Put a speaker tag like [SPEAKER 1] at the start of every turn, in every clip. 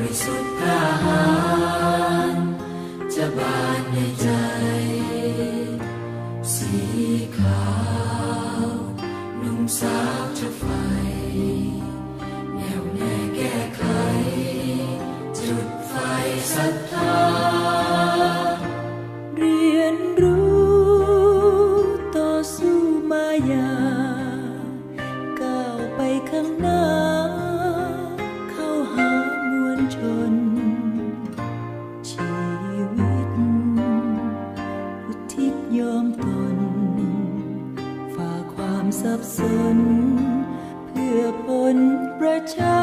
[SPEAKER 1] ริสุทธิ์กล้าหาญจะบานในใจสีขาวหนุ่มสาวจะไฟแน่วแน่แก้ไขจุดไฟศรัทธา
[SPEAKER 2] เรียนรู้ต่อสู้มายาก้าวไปข้างหน้าเข้าหามวลชนชีวิตอุทิศยอมตนฝ่าความสับสนเพื่อผลประชา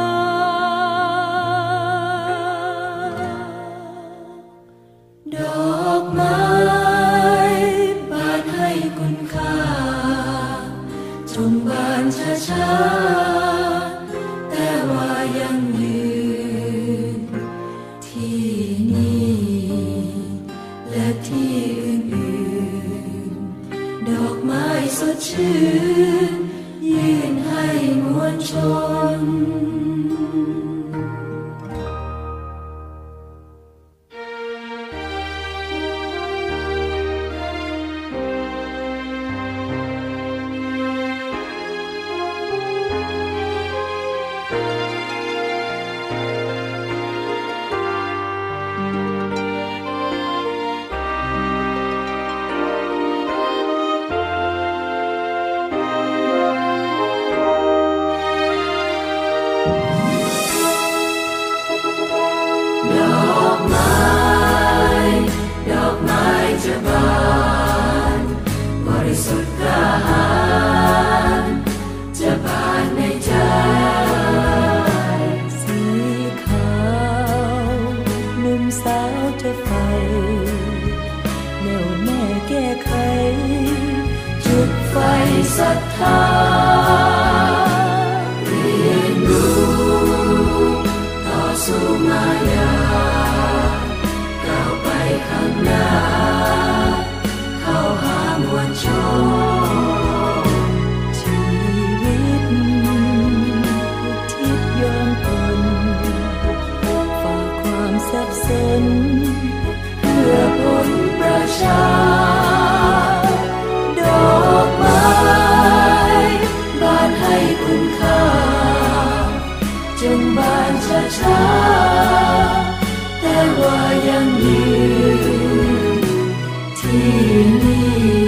[SPEAKER 1] ดอกไม้บานให้คุณค่าจงบานช้าๆแต่ว่ายังยืนที่นี่และที่อื่นๆดอกไม้สดชื่นยื่นให้มวลชนจะบานบริสุทธิ์กล้าหาญจะบานในใจ
[SPEAKER 2] สีขาวหนุ่มสาวจะไฟแน่วแน่แก้ไข
[SPEAKER 1] จุดไฟศรัทธาเรียนรู้ต่อสู้มายาก้าวไปข้างหน้าเข้าหามวลชน
[SPEAKER 2] ชีวิตอุทิศยอมตนฝ่าความสับสน
[SPEAKER 1] เพื่อผลประชาดอกไม้บานให้คุณค่าจงบานช้าๆแต่ว่ายังยืนที่นี่